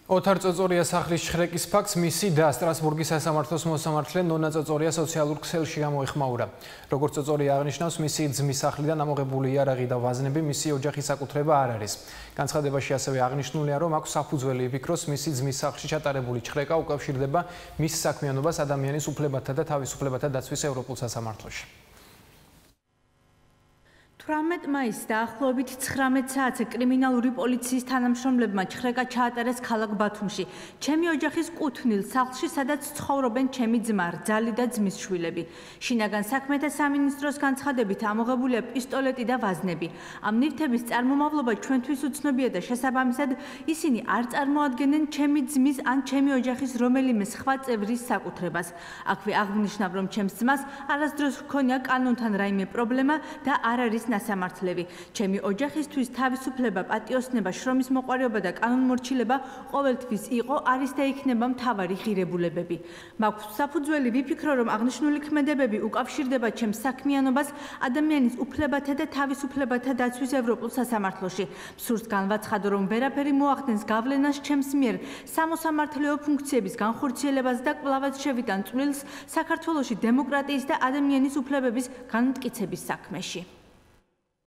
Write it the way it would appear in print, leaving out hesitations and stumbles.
ოთარ წოწორია სახლის შხრეკის ფაქტს მისი და სტრასბურგის სასამართლოს მოსამართლე ნონა წოწორია სოციალურ ქსელში გამოეხმაურა. როგორც წოწორია აღნიშნავს, მისი ძმის სახლიდან ამოღებული იარაღი და ვაზნები მისი ოჯახის საკუთრება არ არის. განცხადებაში ასევე აღნიშნულია, რომ აქვს საფუძველი იფიქროს, მისი ძმის სახლში ჩატარებული შხრეკა უკავშირდება მის საქმიანობას ადამიანის უფლებათა და თავისუფლებათა დაცვის ევროპულ სასამართლოში. 18 მაისს დაახლოებით 19 საათზე კრიმინალური პოლიციის თანამშრომლებმა შხრეკა ჩაატარეს ქალაქ ბათუმში. ჩემი ოჯახის კუთვნილ სახლში, სადაც ცხოვრობენ ჩემი ძმა, რძალი და ძმის შვილები. შინაგან საქმეთა სამინისტროს განცხადებით ამოღებულია პისტოლეტი და ვაზნები. ამ ნივთების წარმომავლობა ჩვენთვის უცნობია და შესაბამისად ისინი არ წარმოადგენენ ჩემი ძმის ან ჩემი ოჯახის რომელიმე სხვა წევრის საკუთრებას. აქვე აღნიშნავ, რომ ჩემს ძმას არასდროს ჰქონია კანონთან რაიმე პრობლემა და არ არის სასამართლები. ჩემი ოჯახისთვის თავისუფლება, პატიოსნება, შრომის მოყვარეობა და კანონმორჩილება ყოველთვის იყო, არის და იქნება მთავარი ღირებულებები. მაქვს საფუძველი ვიფიქრო, რომ აღნიშნული ქმედებები უკავშირდება ჩემს საქმიანობას ადამიანის უფლებათა და თავისუფლებათა დაცვის ევროპულ სასამართლოში. სურს განვაცხადო, რომ ვერაფერი მოახდენს გავლენას ჩემს მიერ სამოსამართლეო ფუნქციების განხორციელებას და კვლავაც შევიტან წვლილს საქართველოში დემოკრატიის და ადამიანის უფლებების განმტკიცების საქმეში.